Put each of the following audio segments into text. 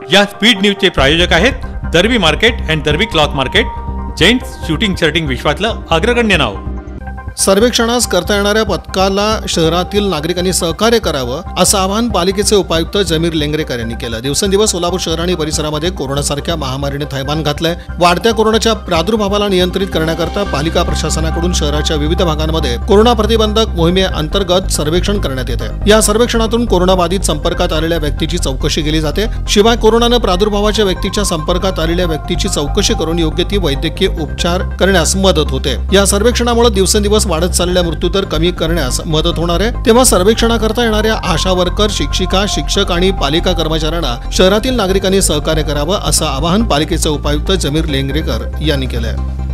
या स्पीड न्यूजचे प्रायोजक आहेत Darbi market and Darbi cloth market, gents suiting shirting विश्वातलं अग्रगण्य नाव। सर्वेक्षणास करता येणाऱ्या पथकाला शहरातील नागरिकांनी सहकार्य करावं असं आवाहन पालिकेचे उपायुक्त जमीर लेंगरेकर यांनी केलं। दिवसेंदिवस सोलापूर शहर आणि परिसरामध्ये कोरोनासारख्या महामारीने थैमान घातलंय। वाढत्या कोरोनाच्या प्रादुर्भावाला नियंत्रित करण्याकरता पालिका प्रशासनाकडून शहराच्या विविध भागांमध्ये कोरोना प्रतिबंधक मोहिमेअंतर्गत सर्वेक्षण करण्यात येते। या सर्वेक्षणातून कोरोनाबाधित संपर्कात आलेल्या व्यक्तीची चौकशी केली जाते। शिवाय कोरोनानं प्रादुर्भावाच्या व्यक्तीच्या संपर्कात आलेल्या व्यक्तीची चौकशी करून योग्य ती वैद्यकीय उपचार करण्यास मदत होते। या सर्वेक्षणामुळे दिवसेंदिवस वाढत चाललेला मृत्यूदर कमी करण्यास मदत होणार आहे। तेव्हा सर्वेक्षणाकरता येणाऱ्या आशा वर्कर, शिक्षिका, शिक्षक आणि पालिका कर्मचाऱ्यांना शहरातील नागरिकांनी सहकार्य करावं असं आवाहन पालिकेचे उपायुक्त जमीर लेंगरेकर यांनी केलंय।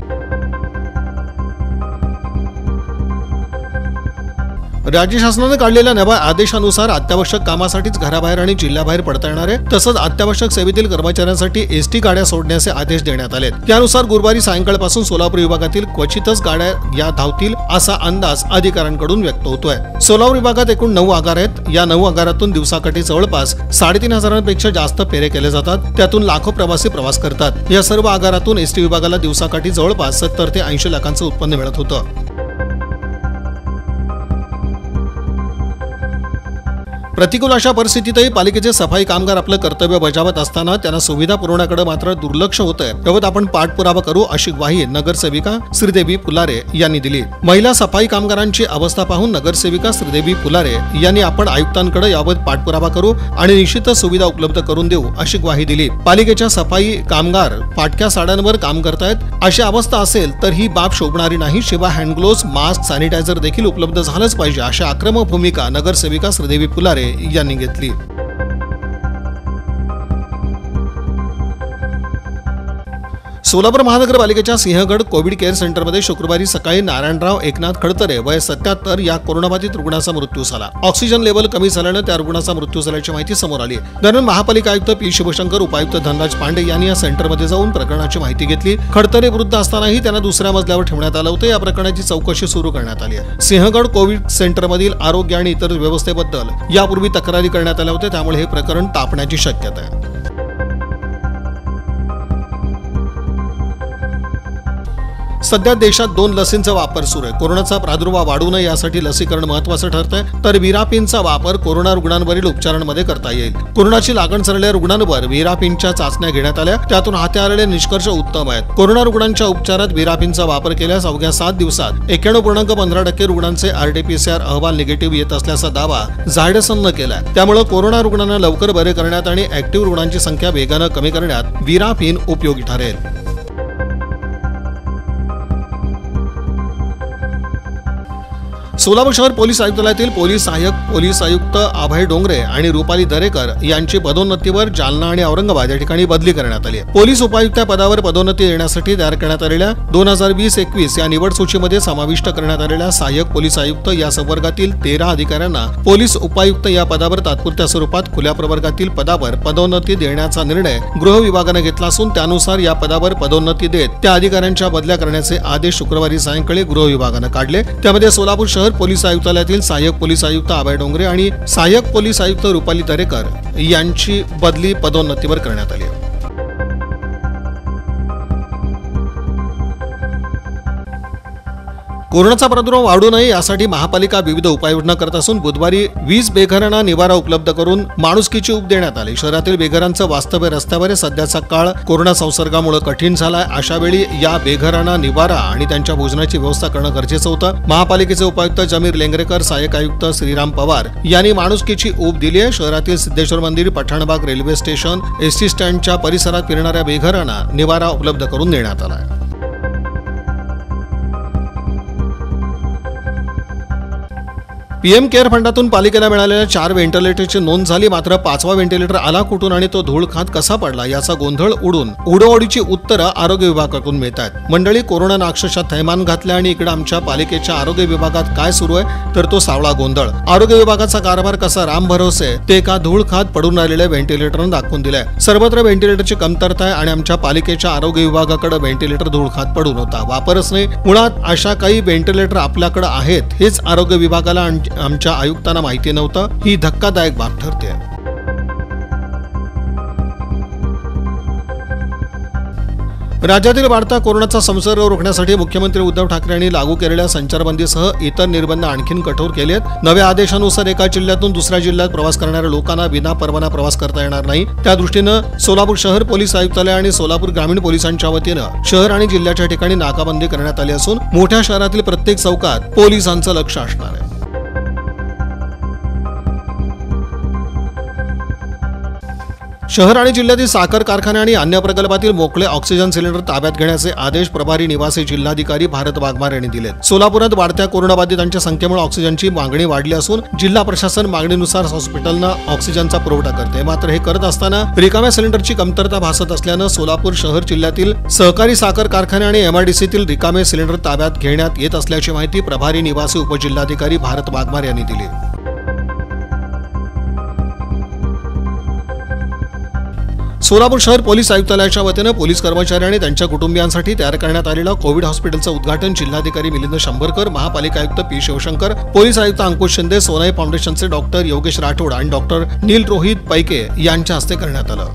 राज्य शासनाने काढलेल्या नव्या आदेशानुसार अत्यावश्यक कामासाठीच घराबाहेर आणि जिल्ह्याबाहेर पडता येणार आहे। तसंच अत्यावश्यक सेवेतील कर्मचाऱ्यांसाठी एसटी गाड्या सोडण्याचे आदेश देण्यात आले। त्यानुसार गुरुवारी सायंकाळपासून सोलापूर विभागातील क्वचितच गाड्या या धावतील असा अंदाज अधिकाऱ्यांकडून व्यक्त होतोय। सोलापूर विभागात एकूण 9 आगार आहेत। या 9 आगारातून दिवसाकाठी जवळपास 3,500 पेक्षा जास्त फेरे केले जातात। त्यातून लाखो प्रवासी प्रवास करतात। या सर्व आगारातून एसटी विभागाला दिवसाकाठी जवळपास 70 ते 80 लाखांचं उत्पन्न मिळत होतं। प्रतिकूल अशा परिस्थितीतही पालिकेचे सफाई कामगार आपलं कर्तव्य बजावत असताना त्यांना सुविधा पुरवण्याकडे मात्र दुर्लक्ष होतंय। याबाबत आपण पाठपुरावा करू अशी ग्वाही नगरसेविका श्रीदेवी पुलारे यांनी दिली। महिला सफाई कामगारांची अवस्था पाहून नगरसेविका श्रीदेवी पुलारे यांनी आपण आयुक्तांकडे याबाबत पाठपुरावा करू आणि निश्चितच सुविधा उपलब्ध करून देऊ अशी ग्वाही दिली। पालिकेच्या सफाई कामगार फाटक्या साड्यांवर काम करतायत। अशी अवस्था असेल तर ही बाब शोभणारी नाही। शिवाय हँडग्लोव्ज, मास्क, सॅनिटायझर देखील उपलब्ध झालंच पाहिजे अशी आक्रमक भूमिका नगरसेविका श्रीदेवी पुलारे यांनी घेतली। सोलापूर महानगरपालिकेच्या सिंहगड कोविड केअर सेंटरमध्ये शुक्रवारी सकाळी नारायणराव एकनाथ खडतरे वय 77 या कोरोनाबाधित रुग्णाचा मृत्यू झाला। ऑक्सिजन लेवल कमी झाल्याने त्या रुग्णाचा मृत्यू झाल्याची माहिती समोर आली। दरम्यान महापालिका आयुक्त पी शिवशंकर, उपायुक्त धनराज पांडे यांनी या सेंटरमध्ये जाऊन प्रकरणाची माहिती घेतली। खडतरे वृद्ध असतानाही त्यांना दुसऱ्या मजल्यावर ठेवण्यात आलं होतं। या प्रकरणाची चौकशी सुरू करण्यात आली आहे। सिंहगड कोविड सेंटरमधील आरोग्य आणि इतर व्यवस्थेबद्दल यापूर्वी तक्रारी करण्यात आल्या होत्या, त्यामुळे हे प्रकरण तापण्याची शक्यता आहे। सध्या देशात 2 लसींचा वापर सुरू आहे। कोरोनाचा प्रादुर्भाव वाढू नये यासाठी लसीकरण महत्त्वाचं ठरतंय। तर व्हिरापिनचा वापर कोरोना रुग्णांवरील उपचारांमध्ये करता येईल। कोरोनाची लागण झालेल्या रुग्णांवर व्हिरापिनच्या चाचण्या घेण्यात आल्या, त्यातून हाती आलेले निष्कर्ष उत्तम आहेत। कोरोना रुग्णांच्या उपचारात व्हिरापिनचा वापर केल्यास अवघ्या 7 दिवसात 91.15% रुग्णांचे RT-PCR अहवाल निगेटिव्ह येत असल्याचा दावा झायडसनं केलाय। त्यामुळे कोरोना रुग्णांना लवकर बरे करण्यात आणि ऍक्टिव्ह रुग्णांची संख्या वेगानं कमी करण्यात व्हिरापिन उपयोगी ठरेल। सोलापूर शहर पोलीस आयुक्तालयातील पोलीस सहाय्यक पोलीस आयुक्त अभय डोंगरे आणि रुपाली दरेकर यांची पदोन्नतीवर जालना आणि औरंगाबाद या ठिकाणी बदली करण्यात आली आहे। पोलीस उपायुक्त पदावर पदोन्नती देण्यासाठी तयार करण्यात आलेल्या 2020-21 या निवड सूचीमध्ये समाविष्ट करण्यात आलेल्या सहाय्यक पोलीस आयुक्त या संवर्गातील 13 अधिकाऱ्यांना पोलीस उपायुक्त या पदावर तात्पुरत्या स्वरूपात खुल्या प्रवर्गातील पदावर पदोन्नती देण्याचा निर्णय गृह विभागाने घेतला असून त्यानुसार या पदावर पदोन्नती देत त्या अधिकाऱ्यांच्या बदल्या करण्याचे आदेश शुक्रवारी सायंकाळी गृह विभागाने काढले। त्यामध्ये सोलापूर शहर पोलीस आयुक्तालयातील सहाय्यक पोलीस आयुक्त अभय डोंगरे आणि सहाय्यक पोलीस आयुक्त रुपाली दरेकर यांची बदली पदोन्नतीवर करण्यात आली आहे। कोरोनाचा प्रादुर्भाव वाढू नये यासाठी महापालिका विविध उपाययोजना करत असून बुधवारी 20 बेघरांना निवारा उपलब्ध करून माणुसकीची ऊब देण्यात आली। शहरातील बेघरांचं वास्तव्य रस्त्यावर आहे। सध्याचा काळ कोरोना संसर्गामुळे कठीण झालाय। अशा वेळी या बेघरांना निवारा आणि त्यांच्या भोजनाची व्यवस्था करणं गरजेचं होतं। महापालिकेचे उपायुक्त जमीर लेंगरेकर, सहाय्यक आयुक्त श्रीराम पवार यांनी माणुसकीची ऊब दिली आहे। शहरातील सिद्धेश्वर मंदिर, पठाणबाग रेल्वे स्टेशन, एसटी स्टँडच्या परिसरात फिरणाऱ्या बेघरांना निवारा उपलब्ध करून देण्यात आला आहे। पीएम केअर फंडातून पालिकेला मिळालेल्या 4 व्हेंटिलेटरची नोंद झाली, मात्र 5वा व्हेंटिलेटर आला कुठून आणि तो धूळ खात कसा पडला याचा गोंधळ उडून उडोओडीची उत्तरं आरोग्य विभागाकडून मिळतात। मंडळी, कोरोनानं अक्षरशः थैमान घातले आणि इकडे आमच्या पालिकेच्या आरोग्य विभागात काय सुरू आहे तर तो सावळा गोंधळ। आरोग्य विभागाचा कारभार कसा राम भरोसे ते एका धूळ खात पडून राहिलेल्या व्हेंटिलेटरनं दाखवून दिलाय। सर्वत्र व्हेंटिलेटरची कमतरता आहे आणि आमच्या पालिकेच्या आरोग्य विभागाकडे व्हेंटिलेटर धूळ खात पडून होता, वापरच नाही। मुळात अशा काही व्हेंटिलेटर आपल्याकडे आहेत हेच आरोग्य विभागाला आमच्या आयुक्तांना माहिती नव्हतं। ही धक्कादायक बाब ठरते। राज्यातील वाढता कोरोनाचा संसर्ग रोखण्यासाठी मुख्यमंत्री उद्धव ठाकरे यांनी लागू केलेल्या संचारबंदीसह इतर निर्बंध आणखीन कठोर केले आहेत. नव्या आदेशानुसार एका जिल्ह्यातून दुसऱ्या जिल्ह्यात प्रवास करणाऱ्या लोकांना विना परवाना प्रवास करता येणार नाही. त्या दृष्टीनं सोलापूर शहर पोलीस आयुक्तालय आणि सोलापूर ग्रामीण पोलिसांच्या वतीनं शहर आणि जिल्ह्याच्या ठिकाणी नाकाबंदी करण्यात आली असून मोठ्या शहरातील प्रत्येक चौकात पोलिसांचं लक्ष असणार आहे. शहर आणि जिल्ह्यातील साखर कारखाने आणि अन्य प्रकल्पातील मोकळे ऑक्सिजन सिलेंडर ताब्यात घेण्याचे आदेश प्रभारी निवासी जिल्हाधिकारी भारत वाघमारे यांनी दिलेत. सोलापुरात वाढत्या कोरोनाबाधितांच्या संख्येमुळे ऑक्सिजनची मागणी वाढली असून जिल्हा प्रशासन मागणीनुसार हॉस्पिटलना ऑक्सिजनचा पुरवठा करते. मात्र हे करत असताना रिकाम्या सिलेंडरची कमतरता भासत असल्यानं सोलापूर शहर जिल्ह्यातील सहकारी साखर कारखाने आणि MIDCतील रिकामे सिलेंडर ताब्यात घेण्यात येत असल्याची माहिती प्रभारी निवासी उपजिल्हाधिकारी भारत वाघमारे यांनी दिली. सोलापूर शहर पोलीस आयुक्तालयाच्या वतीनं पोलीस कर्मचारी आणि त्यांच्या कुटुंबियांसाठी तयार करण्यात आलेल्या कोविड हॉस्पिटलचं उद्घाटन जिल्हाधिकारी मिलिंद शंभरकर, महापालिका आयुक्त पी शिवशंकर, पोलीस आयुक्त अंकुश शिंदे, सोनाई फाउंडेशनचे डॉक्टर योगेश राठोड आणि डॉक्टर नील रोहित पैके यांच्या हस्ते करण्यात आलं.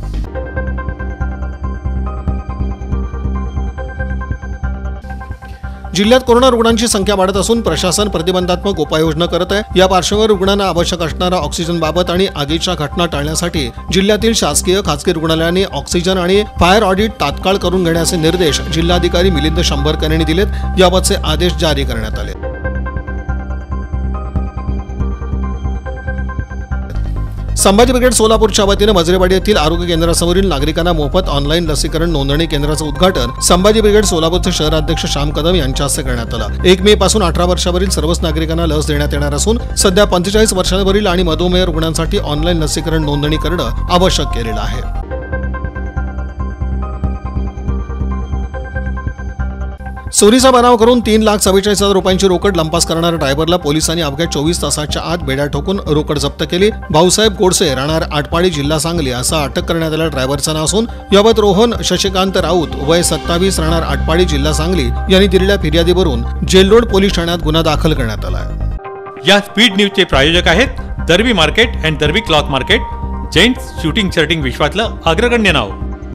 जिल्ह्यात कोरोना रुग्णांची संख्या वाढत असून प्रशासन प्रतिबंधात्मक उपाययोजना करत आहे. या पार्श्वभूमीवर रुग्णांना आवश्यक असणारा ऑक्सिजनबाबत आणि आगीच्या घटना टाळण्यासाठी जिल्ह्यातील शासकीय खासगी रुग्णालयांनी ऑक्सिजन आणि फायर ऑडिट तात्काळ करून घेण्याचे निर्देश जिल्हाधिकारी मिलिंद शंभरकर यांनी दिलेत. याबाबतचे आदेश जारी करण्यात आले. संभाजी ब्रिगेड सोलापूरच्या वतीनं मजरेवाडी येथील आरोग्य केंद्रासमोरील नागरिकांना मोफत ऑनलाईन लसीकरण नोंदणी केंद्राचं उद्घाटन संभाजी ब्रिगेड सोलापूरचे शहराध्यक्ष श्याम कदम यांच्या हस्ते करण्यात आलं. 1 मे पासून 18 वर्षावरील सर्वच नागरिकांना लस देण्यात येणार असून सध्या 45 वर्षांवरील आणि मधुमेह रुग्णांसाठी ऑनलाईन लसीकरण नोंदणी करणं आवश्यक केलेलं आहे. चोरीचा बनाव करून 3,47,000 रुपयांची रोकड लंपास करणाऱ्या ड्रायव्हरला पोलिसांनी अवघ्या 24 तासाच्या आत बेड्या ठोकून रोकड जप्त केली. भाऊसाहेब गोडसे, राहणार आटपाडी, जिल्हा सांगली असा अटक करण्यात आलेल्या ड्रायव्हरचं नाव असून याबाबत रोहन शशिकांत राऊत, वय 27, राहणार आटपाडी, जिल्हा सांगली यांनी दिलेल्या फिर्यादीवरून जेलरोड पोलीस ठाण्यात गुन्हा दाखल करण्यात आला आहे. या स्पीड न्यूजचे प्रायोजक आहेत Darbi market and Darbi cloth market, gents suiting shirting विश्वातलं अग्रगण्य नाव.